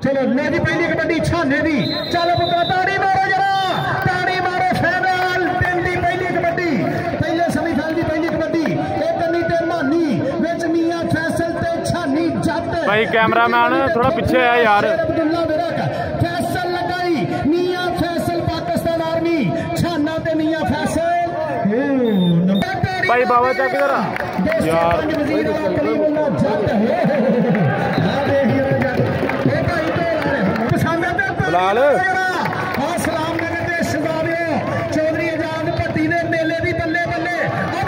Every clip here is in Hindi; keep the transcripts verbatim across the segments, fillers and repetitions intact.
चलो ले जी पहली कबड्डी छाने दी चल पुत्रा ताड़ी मारो जरा ताड़ी मारो फाइनल दिन दी पहली कबड्डी पहले सेमीफाइनल दी पहली कबड्डी एक कन्नी ते मानी विच मियां फैसल ते छानी जट भाई कैमरामैन थोड़ा पीछे है यार अब्दुल्ला विरक फैसल लगाई मियां फैसल पाकिस्तान आर्मी छाना ते मियां फैसल भाई बाबा चेक करा यार लाल सलाम नगर के शबाबे चौधरी आजाद भट्टी ने मेले की बल्ले बल्ले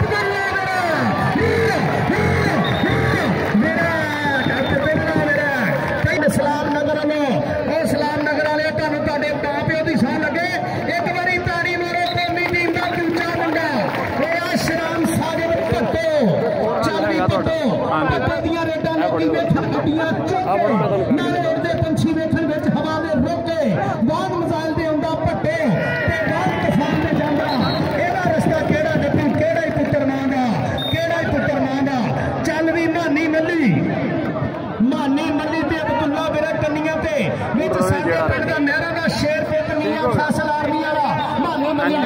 सलाम नगर वो सलाम नगर वाले तुहानू तुहाडे मां प्यो की सौं लगे एक बारी ताड़ी मारो कौमी टीम का दूजा मुंडा श्राम साजिद भट्टो चाली भट्टो भट्टो दियां रेडां लोकी वेखण गड्डियां चोके नाले उड़दे पंछी वेखण विच हवा दे रोके बहुत मजाइल दे आउंदा भट्टो ते बहुत तूफान दे जांदा एदा रस्ता केड़ा डप्पू केड़ा ही पुत्तर मां दा केड़ा ही पुत्तर मां दा चल भी मानी मल्ली मानी मल्ली ते अब्दुल्ला विरक कन्नियां ते विच साडे पिंड दा नहरा दा शेर ते कन्नियां फैसल आर्मी वाला मानी मल्ली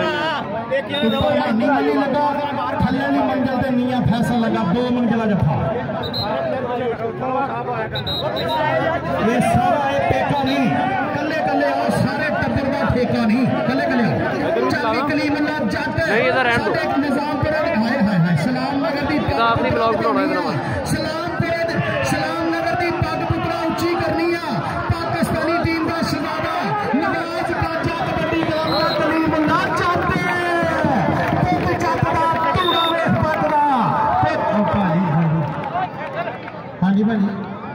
मानी मल्ली लगा थल्ले वाली मंजिल ते मियां फैसल लगा दो मंजिला जफा ये सारा ये पेका नहीं कल्ले कल्ले आओ सारे टब्बर दा ठेका नहीं कल्ले कल्ले चाली कलीम अल्लाह जट साडे निजाम पर हाय हाय हाय सलाम नगर दी अपनी ब्लॉग बनाउणा इधर सलाम पर सलाम नगर दी पग पुत्रा उच्ची करनी आ पाकिस्तानी टीम दा शबाबा नवाज बाजा कबड्डी ग्राउंड दा कलीम अल्लाह जट पुत जट दा टूड़ा वेख पटदा ते भाई हां जी भाई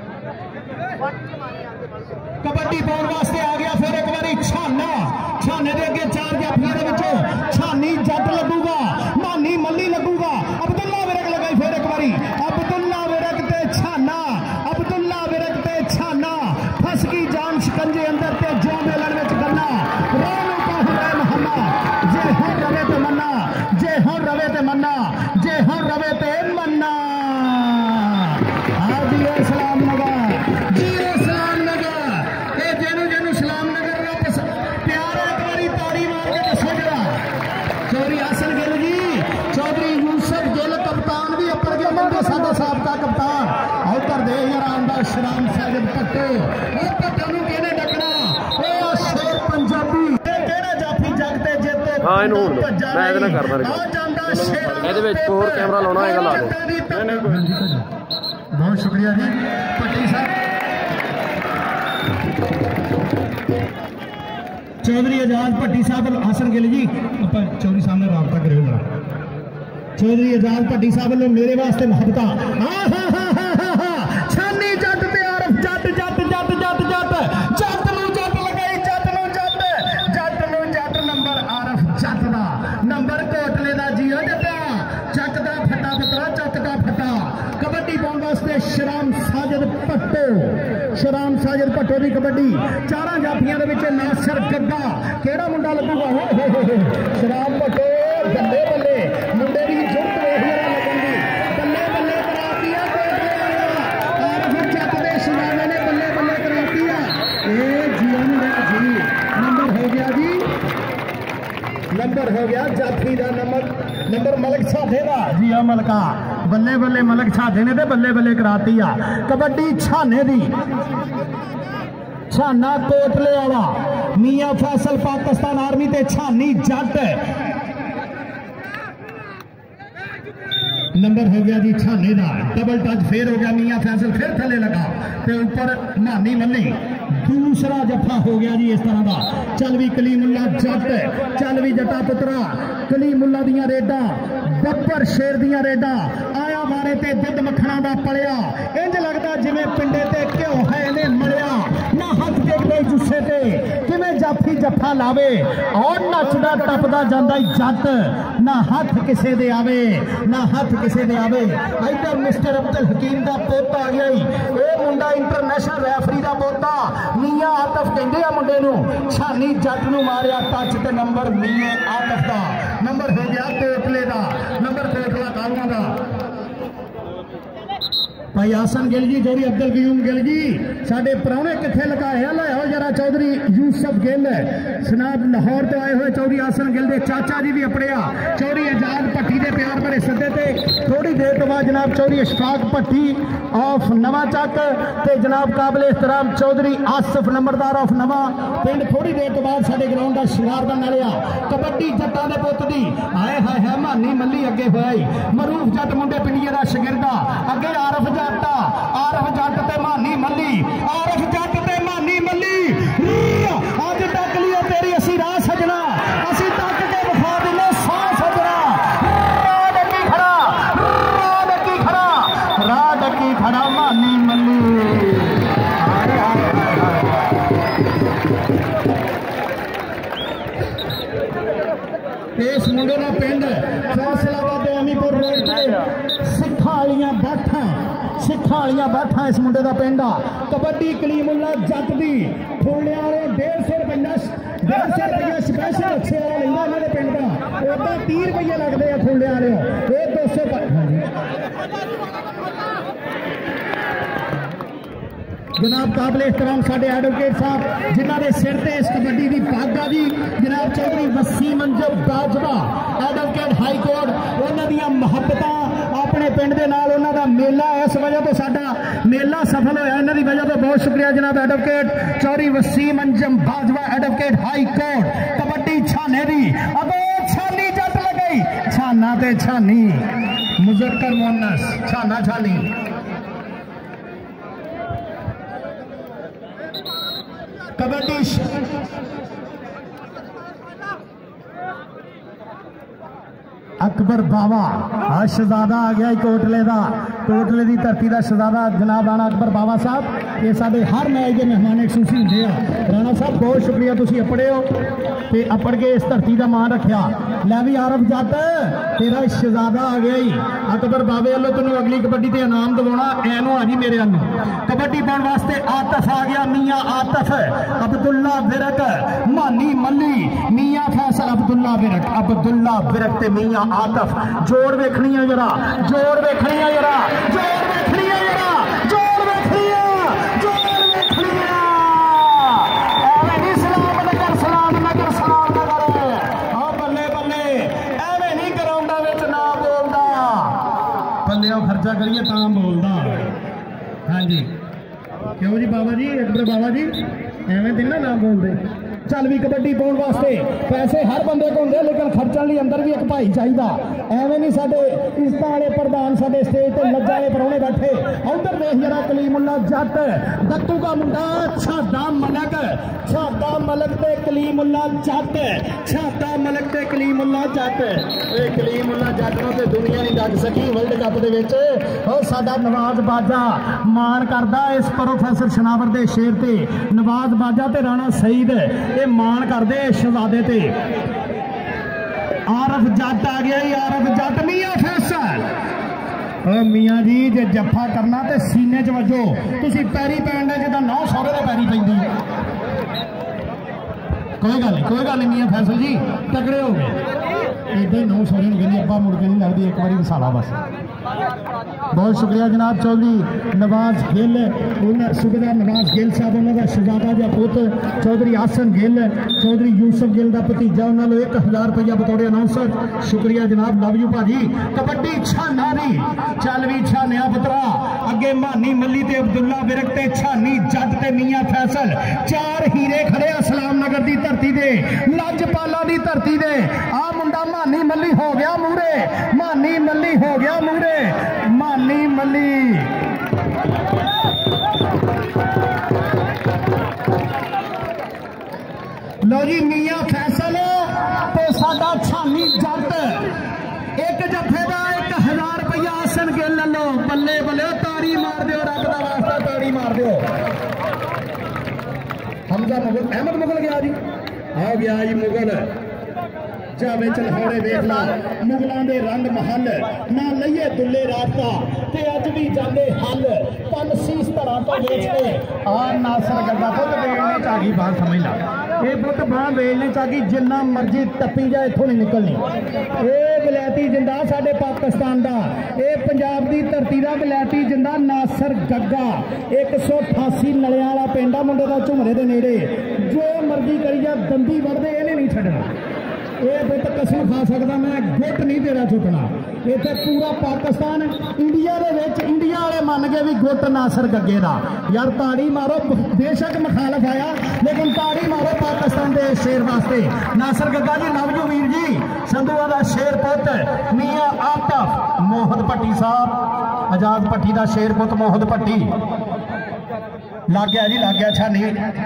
कबड्डी पाउण वास्ते आ गया फिर एक बारी छाना छाने दे अगे चार जाफियां दे विचों छानी जट लगूगा मानी मल्ली लगूगा अब्दुल्ला विरक लगाई फिर एक बारी अब्दुल्ला विरक ते छाना अब्दुल्ला विरक ते छाना फस गई जान शिकंजे अंदर ते जो मेलन विच गन्ना रोनू कहू रे मोहम्मद जे हो रवे ते मन्ना जे हो रवे ते मन्ना जे हो रवे ते मन्ना आ दिए सलाम नगर जियो सलाम नगर ए जेनू जेनू सलाम नगर दा प्यार एक बारी ताड़ी मार के दसो जरा चौधरी हसन गिल जी चौधरी यूसुफ गिल कप्तान भी अपर गया मंडे साडा साबका कप्तान उधर दे यारान दा श्राम साजिद भट्टो ओ भट्टो नू किहने डकना ओ शेर पंजाबी ए केड़ा जाफी जग ते जिੱਤੇ हां इनू मैं ਇਹਦੇ ਨਾਲ ਕਰਦਾ ਰਿਹਾ ਇਹਦੇ ਵਿੱਚ ਹੋਰ ਕੈਮਰਾ ਲਾਉਣਾ ਹੋਏਗਾ ਲਾ ਦੇ नहीं नहीं कोई बहुत शुक्रिया जी भट्टी साहब चौधरी आजाद भट्टी साहब हसन गिल जी चौधरी साहब ने राबता करो जरा चौधरी आजाद भट्टी साहब ने मेरे वास्ते मोहब्बत छानी जट ते आरफ जट जट जट जट जट जट नू जट लगाई जट नू जट जट नू जट नंबर आरफ जट दा नंबर कोटले दा जियो जटा जट दा फटा पुत्रा जट दा फटा कबड्डी पाउण वास्ते श्राम साजिद भट्टो श्राम साजिद भट्टो की कबड्डी चारा जाफियां दे विच नासर गड्डा केड़ा मुंडा लगूगा श्राम भट्टो बल्ले बल्ले मुंडे की जुट वेख जरा लगन दी बल्ले बल्ले कराती है आरफ जट दे शबाबे ने बल्ले बल्ले कराती है ए जीवन जी नंबर हो गया जी नंबर हो गया जाफी का नंबर नंबर मलक छाधे का जी हाँ मलका बल्ले बल्ले मलक छाधे ने बल्ले बल्ले कराती आ कबड्डी छाने दी छाना कोटले वाला मियां फैसल पाकिस्तान आर्मी ते छानी जट नंबर हो गया जी छाने का डबल टच फिर हो गया मियां फैसल फिर थले लगा ते ऊपर मानी मल्ली दूसरा जफा हो गया जी इस तरह का चल भी कलीमुल्ला जट चल भी जटा पुत्रा कलीमुल्ला दियां रेडा बब्बर शेर दियां रेडा आया मारे ते दुध मखना दा पलिया इंज लगता जिवें पिंडे ते घ्यो है ने मलिया ना हथ टेकदे जुस्से ते किवें जाफी जफा लावे और नचदा टपदा जांदा जट ना हथ किसे दे आवे ना हथ किसे दे आवे इधर मिस्टर अब्दुल हकीम दा पुत आ गया ए मुंडा इंटरनेशनल रेफरी दा पोता मियां आतफ कहंदे आ मुंडे नू छानी जट नू मारिया टच ते नंबर मियां आतफ दा नंबर हो गया कोटले दा नंबर कोटला कालवा दा भाई आसन गिल जी, चौधरी अब्दुल कयूम गिल जी, साडे प्राहुणे किथे लुकाए लाओ जरा। चौधरी यूसुफ गिल सनाब लाहौर तो आए हुए चौधरी आसन गिल दे चाचा जी भी अपने आ। चौधरी आजाद भट्टी के प्यार भरे सदे ते थोड़ी देर तो बाद जनाब चौधरी इशफाक भट्टी ऑफ नवा चक ते जनाब काबिल एहतराम चौधरी आसिफ नंबरदार ऑफ नवा पिंड थोड़ी देर तो बाद साडे ग्राउंड का शिंगार बनने लिया। कबड्डी जट्टां दे पुत दी हाय हाय हाय मानी मल्ली अगे होया मरूफ जट मुंडे पिंडिया का शगिरदा अगे आरफ जट आरफ जट ते मानी मल्ली आरफ जट ते मानी मल्ली अज तक लियो तेरी असी राह सजना असी तक के विखा दिले सौ सजना। राह डकी खड़ा राह डकी खड़ा राह डकी खड़ा मानी मल्ली। इस मुंडे का पिंड फैसलाबाद अमीपुर रोड से सिखा वालियां बैठा सिखा वालियां बैठा इस मुंडे का पिंड आ। कबड्डी कलीमुल्ला जट दी थोड़े वाले डेढ़ सौ रुपया डेढ़ सौ रुपया स्पैशल अच्छे वाला लेंदा इन्होंने पिंड का उदा तीह रुपये लगते हैं थोड़े वाले ये दो सौ जनाब काबिल एहतराम साडे एडवोकेट साहब जिन्हों के सिर से इस कबड्डी की पग आ जी जनाब Chaudhry Waseem Anjum Bajwa advocate high court उन्होंने मुहब्बत अपने पिंड के नाल उन्हों का मेला इस वजह तो साडा मेला सफल होया इन्हों की वजह तो बहुत शुक्रिया जनाब advocate Chaudhry Waseem Anjum Bajwa advocate high court kabaddi छाने की अब छानी जट लगाई छाना ते छानी मुजक्कर मुअन्नस छाना छानी कबड्डी अकबर बाबा हाँ शहजादा आ गया कोटले का कोटले की धरती का शहजादा जनाब राणा अकबर बाबा साहब ये साढ़े हर मैच के मेहमान खूसी होंगे राणा साहब बहुत शुक्रिया तुम अपड़े हो तो अपड़ के इस धरती का मान रखा लै भी आरफ जट तेरा शहजादा आ गया ही अकबर बाबे वालों तेन अगली कबड्डी से इनाम दवाना एनू आ जी मेरे वाल कबड्डी पाने वास्ते आतफ आ गया मियाँ आतफ अब्दुल्ला विरक मानी मल्ली मियाँ फैसल अब्दुल्ला विरक अब्दुल्ला विरक ते मियाँ आतफ जोड़ वेखनी है जरा जोड़ वेखनी है जरा जोड़ वेखनी है जरा जोड़ वेखनी है जोड़ वेखनी है एवें नहीं सलाम नगर सलाम नगर सलाम नगर हाँ बल्ले बल्ले एवें नहीं ग्राउंडा विच ना बोलदा बल्ले खर्चा करिए तां बोलदा हाँ जी क्यों जी बाबा जी अकबर बाबा जी एवें दिन ना बोलते चल भी कबड्डी पाने वास्ते पैसे हर बंदे को होंगे लेकिन खर्चण लई अंदर भी एक भाई चाहिए एवें नहीं साडे इज्जत वाले प्रधान साडे स्टेज ते लज्जा वाले परौने बैठे उधर देख जरा कलीमुल्ला जट दत्तू का मुंडा छादा मलक छादा मलक ते कलीमुल्ला जट छादा मलक ते कलीमुल्ला जट ए कलीमुल्ला जट नूं ते दुनिया नहीं डक सकी वर्ल्ड कप दे विच और साडा नवाज बाजा मान करदा इस प्रोफैसर शनावर दे शेर ते नवाज बाजा ते राणा सईद ये मान करते शहजादे ते आरफ जट आ गया ही आरफ जट मियाँ फैसल मियाँ जी जे जफा करना तो सीने च वजो तुसी पैरी पैन जिदा नौ सौरे के पैरी पैंदी कोई गल नहीं कोई गल नहीं मियाँ फैसल जी तगड़े हो गए इदा नौ सौरे कहते अब्बा मुड़ के नहीं लगती एक बार विसाला बस बहुत शुक्रिया जनाब चौधरी नवाज गिल सुबेदार नवाज गिल साहब उन्होंने शहजादा जा पुत चौधरी आसन गिल चौधरी यूसुफ गिल का भतीजा उन्होंने एक हज़ार रुपया बतौर अनाउंसर शुक्रिया जनाब लव यू भाजी कबड्डी छाना दी चल भी छानिया पुत्रा अगे मानी मल्ली ते अब्दुल्ला विरक ते छानी जट ते मियाँ फैसल चार हीरे खड़े सलाम नगर की धरती दे लजपाला की धरती दे आ मुंडा मानी मल्ली हो गया मूरे मानी मल्ली हो गया मूरे मानी मल्ली लो जी मियाँ फैसल तो साडा छानी जट एक जफे का एक हजार रुपया आसन गिल लो बल्ले बल्ले ताड़ी मार दो रब का वास्ता ताड़ी मार दो हमजा मुगल अहमद मुगल गया जी आ गया जी मुगल जावे चलहौरे वेख ला मुगलों के रंग महल ना लईए दुले राता ते अज भी जाते हल पन सीस धरा तो वेच के आ नासर गड्ढा बुत बेलने च आ गई बात समझ ला ये बुत बां बेलने च आ गई जिन्ना मर्जी टप्पी जाए इथों नहीं निकलनी ये वलैती जिंदा साडे पाकिस्तान का, ये पंजाब की धरती का वलैती जिंदा नासर गग्गा एक सौ अठासी नलिया वाला पिंड आ मुंडे का झुमरे के नेड़े। जो मर्जी करी जा दंदी वढ़दे इन्हें नहीं छड्डना। ये बुत कसम खा सकता मैं गुट नहीं तेरा चुकना। इतने पूरा पाकिस्तान इंडिया दे विच इंडिया वाले मन गए भी गुट नासर गग्गे दा। यार ताड़ी मारो, बेशक मुखालफ आया लेकिन ताड़ी मारो पाकिस्तान के शेर वास्ते। नासर गग्गा जी नवजवीर जी संधुआ का शेर पुत मियां आतफ मोहद भट्टी साहब, आजाद भट्टी का शेर पुत मोहद भट्टी लग गया जी, लग गया छानी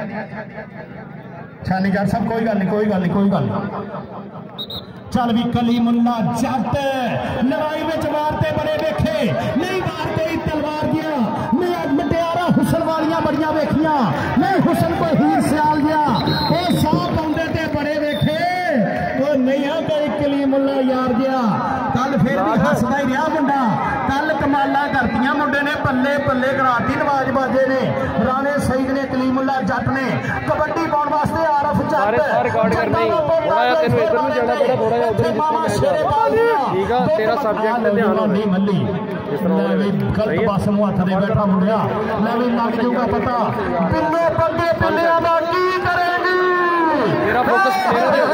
छानी यार सब कोई गल नहीं, कोई गल नहीं, कोई गल नहीं। चल भी कलीमुल्ला जट लड़ाई में मारते बड़े वेखे नहीं मारते तलवार दिया। मैं मटियारा हुसन वालियां बड़िया वेखिया, मैं हुसन को हीर सियाल दिया वो साफ आते थे बड़े वेखे वो नहीं आ गई कलीमुल्ला यार दिया। कल फिर भी हसदा ही रहा मुंडा, कल कमाला करतियां मुंडे ने, पल्ले पल्ले कराती नवाज बाजे ने, राणे सईद ने, कलीमुल्ला जट ने। कबड्डी पाउण वास्ते आरफ जट तेरा सब्जेक्ट नहीं मल्ली गलत बस मुँह हथ दे बैठा मुंडिया मैं लग जाऊगा पता बिल्ले बंदे बिल्लियां दा की करेगी। तेरा फोकस जियो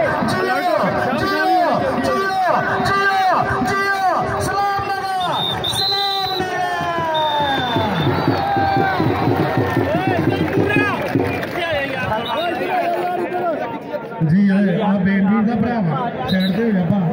जियो जियो जियो सलाम नगर सलाम जी आ बेनवीर का भरावा साइड ते हो जा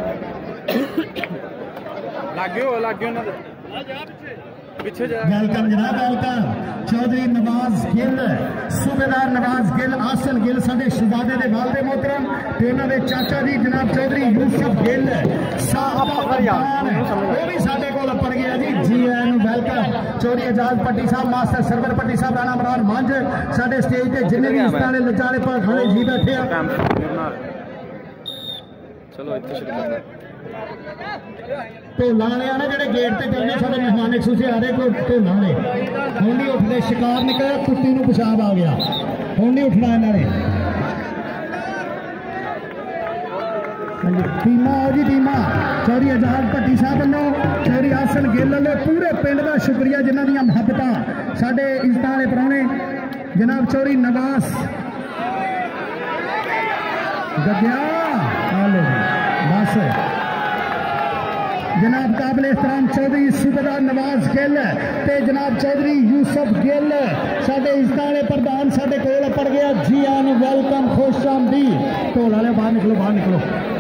लागे हो लागे ना पीछे जा। वेलकम जनाब वेलकम। चौधरी नवाज गिल सूबेदार नवाज गिल आसन गिल साडे शहजादे दे वालदे मोहतरम ते उन्हां दे चाचा जी जनाब चौधरी यूसुफ गिल साहब वो भी साडे कोल अपर गया जी। जी आन वेलकम। चौधरी आजाद पट्टी साहब मास्टर सरवर पट्टी साहब राणा मरान मंज साडे स्टेज ते जिन्ने भी इस ताले लजाले पर खड़े जी बैठे आ। चलो इत्थे शुरू करते ढोला वाले ना जेडे गेट ते चलने साडे मेहमान एक सूसे आ रहे को ढोला वाले हुण नहीं उठते। शिकार निकलिया कुत्ती नूं पेशाब आ गया हुण नहीं उठना इन्हां ने। टीमा आओ जी टीमा। चौधरी आजाद भट्टी साहब वालों चौधरी आसन गिल वालों पूरे पिंड का शुक्रिया जिन्हां दीयां मुहब्बतां साडे इज्जतां वाले प्राहुणे जनाब चौधरी नवास गद्या बस जनाब काबिल एहतराम चौधरी सूबेदार नवाज गिल ते जनाब चौधरी यूसुफ गिल साडे इज्जत वाले प्रधान साडे कोल पड़ गया। जी आन वेलकम खुश आमदीद। ढोल वाले बाहर निकलो बाहर निकलो।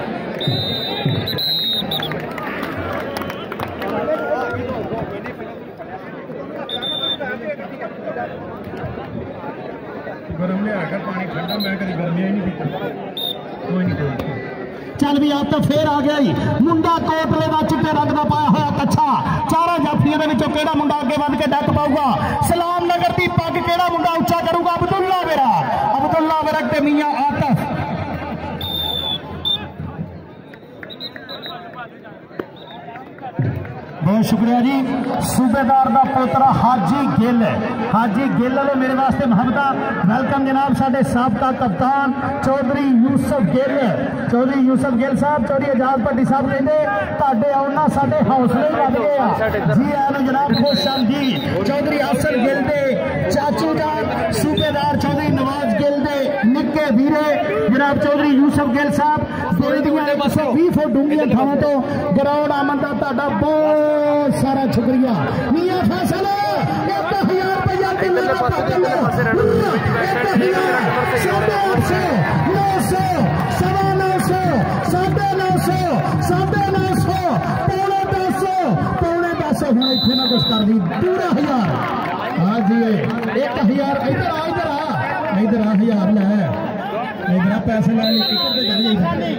गरम लिया कर पानी ठंडा मैं कभी गर्मियां ही नहीं पीता। कोई नहीं कोई चल भी आप तो फिर आ गया ही मुंडा कोटले का चिट्टे रंग का पाया हुआ कच्छा चारों जाफियों के विचों केड़ा मुंडा अगे बढ़ के डक पाऊगा। सलाम नगर की पग केड़ा मुंडा उच्चा करूगा। अब्दुल्ला वेरा अब्दुल्ला वेरा ते मियां आतफ बहुत शुक्रिया जी। सूबेदार का पुत्र हाजी गिल हाजी गिल वाले मेरे वास्ते मुहब्बत वेलकम जनाब। साडे साबका कप्तान चौधरी यूसुफ गिल चौधरी यूसुफ गिल साहब चौधरी आजाद भट्टी साहब कहते तुहाडे आउणा साडे हौसले वध गए आ। जी आलो जनाब खुश आमदीद। चौधरी आसन गिल दे चाचू जान सूबेदार चौधरी नवाज गिल दे निक्के वीरे जनाब चौधरी यूसुफ गिल साहब दिल दियां एक सौ बीस फुट डूंघियां थावां तो ग्राउंड आमन का तुहाडा बहुत सारा शुक्रिया। मियां फैसल एक हजार रुपया किलो का पकड़ लो एक हजार साढ़े आठ सौ नौ सौ सवा नौ सौ साढ़े नौ सौ साढ़े नौ सौ पौने दस सौ पौने दस सौ हूँ इतने ना कुछ कर दी पूरा हजार। हाँ जी एक हजार इधर आ इधर आ इधर आ हजार लै इधर आ पैसे ला टिकट पे चली जाइए।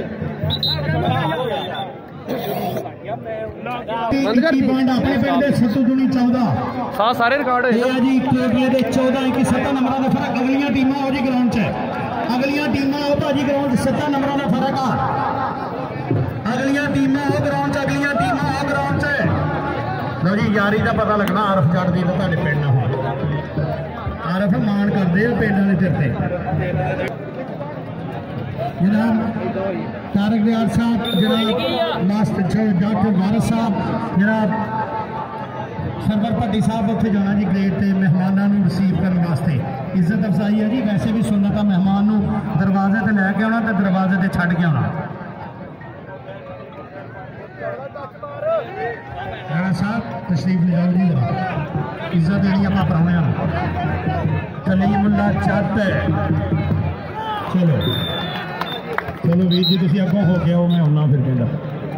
अपने पिंड सत्तू दूनी चौदह सारे रिकॉर्ड जी केपीए के चौदह इक्की सत्तर नंबर का फर्क। अगलियां टीमां आओ जी ग्राउंड च अगलियां टीमां आओ भाजी ग्राउंड च सत्तर नंबर का फर्क आ। अगलियां टीमां आओ ग्राउंड च अगलियां टीमां आओ ग्राउंड च। लो जी यारी का पता लगना आरफ जट दी तो तुहाडे पिंड ना आरफ मान करदे पिंड दे सिर ते जनाब तारक रियाज साहब, जनाब मास्टर डॉक्टर वारिस साहब, जनाब सरवर भट्टी साहब उत्थे जाना जी गेट ते मेहमानों को रिसीव करने वास्ते। इज्जत अफजाई है जी, वैसे भी सुन्नत मेहमान दरवाजे ते लैके आना तो दरवाजे ते छड़ के आना। राणा साहब तशरीफ ले जाओ जी, इज्जत देनी आप प्राहुणियां कलीमुल्लाह जट। चलो चलो वीर जी तुम अगों हो के आओ, मैं आना फिर कहना।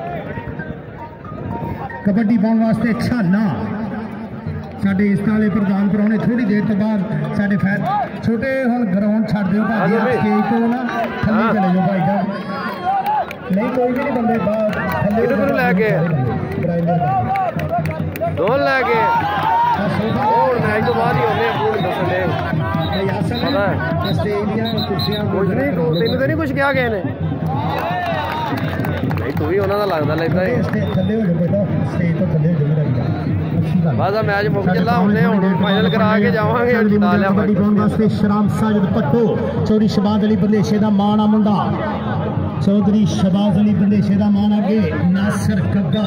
कबड्डी पाने वास्ते छाना साडे इस वाले प्रधान प्राहुणे थोड़ी देर तो बाद साडे फैन छोटे हम ग्राउंड छड़ दो भाई, स्टेज को ना थल्ले चले जाओ भाई साहब। नहीं कोई भी नहीं बंदे बाहर थल्ले लैके दो लैके और मैच तो बाद ही होने पूर्ण दसले कुछ नहीं तेन तो नहीं कुछ क्या गए ने नहीं तू भी उन्होंने लगता लगता है बस मैच मुक चला हमने फाइनल करा के जावांगे। कबड्डी पाने वास्ते शराम साजिद पट्टो, चौधरी शबाज अली बंदेशे का मां मुंडा, चौधरी शबाज अली बंदेशे का मान अगे नासिर कग्गा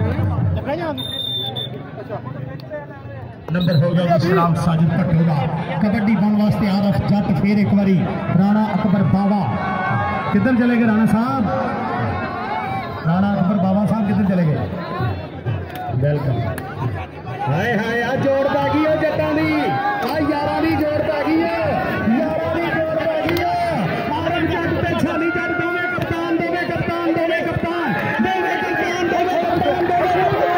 नंबर हो गया जी शराम साजिद पट्टो का। कबड्डी पाने वास्ते आरफ जट फिर एक बारी राणा अकबर बाबा, किधर चले गए राणा साहब? राणा अकबर बाबा साहब किधर चले गए? वेलकम। हाय हाय आ जोड़ पै गई है जट्टां दी, आ यारां दी जोड़ पै गई है, यारां दी जोड़ पै गई है। आरफ जट ते छानी जट दोवे कप्तान दोवे कप्तान दोवे कप्तान दोवे कप्तान दोवे कप्तान दोवे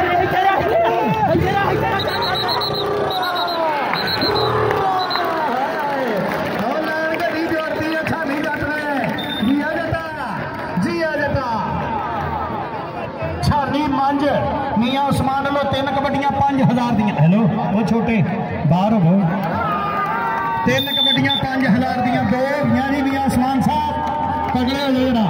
मियां उस्मान लो तीन कबड्डियां पांच हजार दियां। हेलो वो छोटे बाहर हो, तीन कबड्डियां पांच हजार दियां दो यानी मियां उस्मान साहब पगड़े हो जरा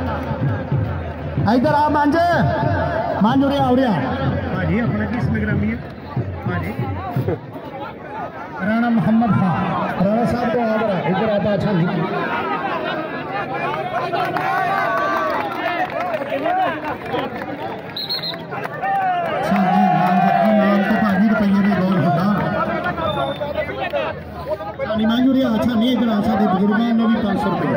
इधर आ मंज मंज उड़िया उड़िया भाजी अपना किस नगरामी है भाजी राणा मोहम्मद खान राणा साहब को आ रहा इधर आता। अच्छा नहीं मांगूरिया अच्छा नहीं इधर साढ़े बुजुर्गों ने भी पाँच सौ रुपये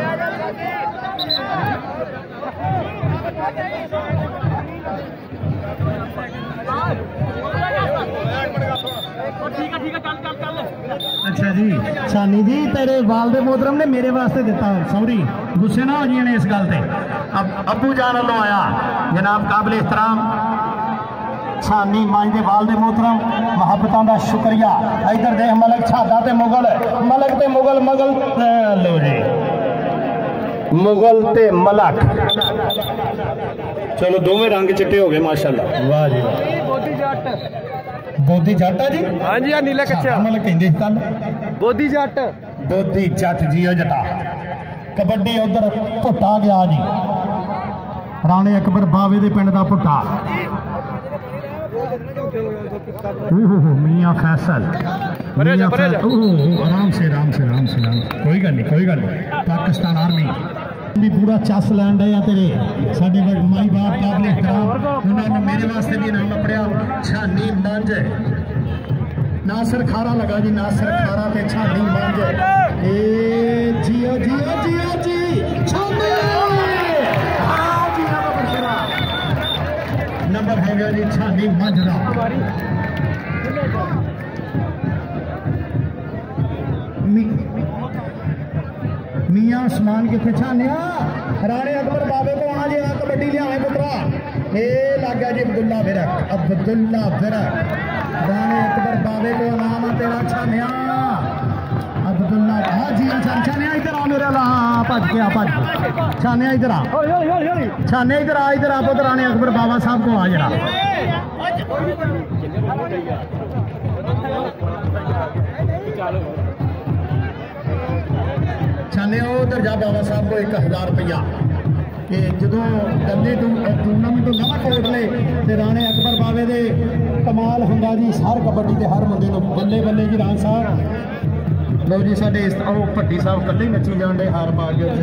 अच्छा जी सानी जी तेरे वालदे मोहतरम ने मेरे वास्ते दिता सॉरी गुस्से ना हो जी ने इस गल से। अब अबू जान लो आया जनाब काबिल एहतराम छानी मांझे वालदे मोहतरम मुहब्बतां दा शुक्रिया। इधर देख मलक छादा ते मुगल मलक ते मुगल मुगल लो जी मुगल ते मलक चलो दोवें रंग चिट्टे हो गए माशाल्लाह। वाह जी बोधी जट बोधी जट है जी हां जी नीला कच्चा मलक कहंदे कल बोधी जट बोधी जट जी जटा। कबड्डी उधर भुट्टा गया जी राणे अकबर बावे दे पिंड दा भुट्टा मियां फैसल आराम से आराम से आराम से कोई गल नहीं कोई गल नहीं। पाकिस्तान आर्मी भी पूरा चस लैन रहे तेरे साडे माई बाप काबिल एहतराम उन्होंने मेरे वास्ते भी नाम अपड़िया छानी मंज नासिर खारा लगा जी नासिर खारा ते छानी मंज ए जियो जियो जियो जी छानी नंबर है गया जी छानी मंज दा। मियां उस्मान कितने छानिया राणे अकबर बाबे को आना जी कबड्डी लिया पुत्रा ये लग गया जी अब्दुल्ला विरक अब्दुल्ला विरक राणे अकबर बाबे को नाम तेरा छानिया अब्दुल्ला हाँ जी अच्छा छानिया इधर आ मेरा ला भज के आ भज छानिया इधर आ छानिया इधर आ इधर आ पुत्र राणे अकबर बाबा साहब को आ जरा छाने उधर जा बाबा साहब को एक हजार रुपया कि जो गंदे टूरनामेंट होंगे ना कोटले तो राणे अकबर बावे दे कमाल होंगे जी हर कबड्डी के हर बंदे बल्ले बल्ले जी राण साहब लो जी साडे इस भट्टी साहब कल्ले नची जान दे हार पा के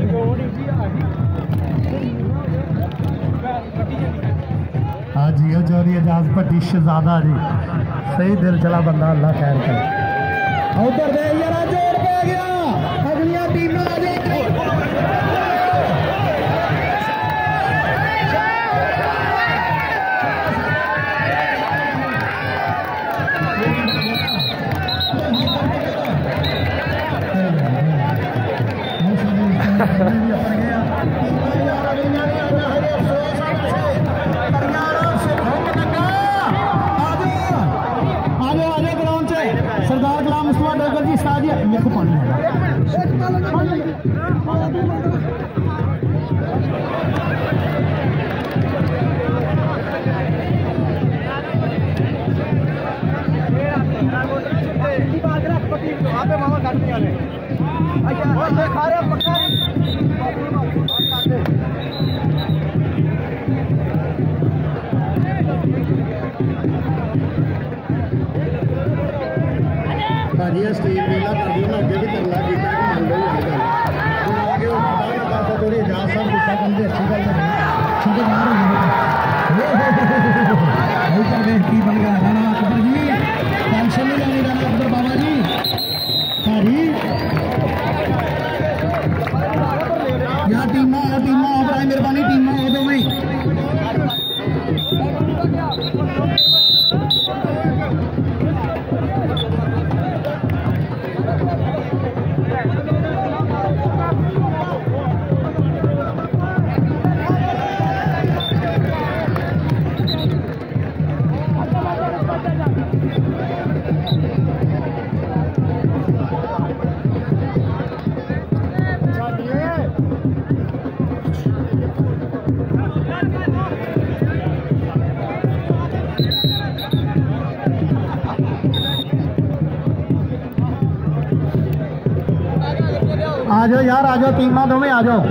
हाँ जी चौधरी एजाज भट्टी शहजादा जी सही दिल चला बंदा अल्लाह खैर करे उधर दे यार जोर पै गया अगलियां टीमां आ जाए सरदार गुलाम मुस्तफा डोगर जी साजी मेरे को पानी भाजी स्टेज मेला कर दिया अगे भी तरला किया मान लो आगे थोड़ी एजाज साहब गुस्सा करते अच्छी गल की बन गया राणा अकबर जी टेंशन नहीं लेनी राणा अकबर बाबा जी हाँ जी या टीमां आओ टीमां आओ बड़ा मेहरबानी टीमां आओ दो भाई आ जाओ यार आ जाओ टीमां दोवें आ जाओ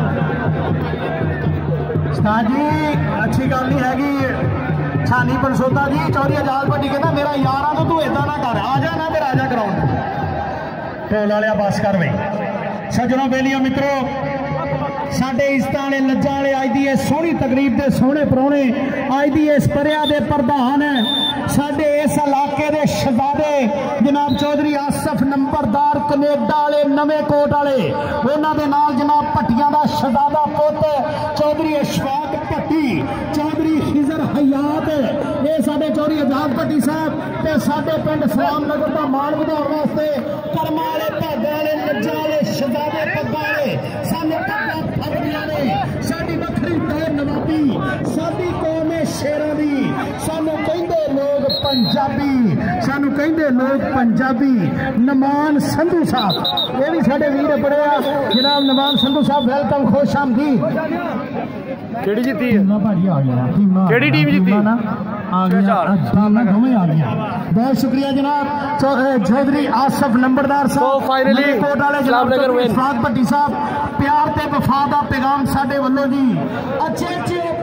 उस्ताद जी अच्छी गल नहीं हैगी छानी बनसोता जी चौधरी एजाज भट्टी कहता मेरा यार आ तो तू इदा ना कर आ जा ना फिर आ जा ग्राउंड ढोल वाले बस कर वे सज्जनों बेलियों मित्रों साडे इज्जतां वाले लज्जां वाले अज दी सोहनी तकरीब दे सोहने परौने अज दी इस परिया दे प्रधान साडे इस इलाके दे शहजादे जनाब चौधरी आसफ नंबरदार कनेडा वाले नवे कोट वाले उन्हां दे नाल जनाब भट्टियां दा शहजादा पुत चौधरी अशफाक भट्टी चौधरी खिजर हयात ये साडे चौधरी एजाज भट्टी साहब ते साडे पिंड सलाम नगर दा मान वधाउण वास्ते कर्मा वाले भागां वाले लज्जां वाले शहजादे पग्गां वाले सानू पग्गां फड़दियां ने साडी वखरी ते नवाबी साडी कौम है शेरां दी सानू कहंदे लोग पंजाबी सानू कहंदे लोग पंजाबी नमान संधू साहब ये भी साडे वीर पढ़िया जनाब नमान संधू साहब वेलकम खुश आमदीद केड़ी जीती है भाजी आ गया केड़ी टीम जीती ना आ गया दोवें आ गया बहुत शुक्रिया जनाब चौधरी आसफ नंबरदार साहब फाइनली कोट वाले जनाब भट्टी साहब प्यार ते वफा दा पैगाम साडे वल्लों जी अच्छे अच्छे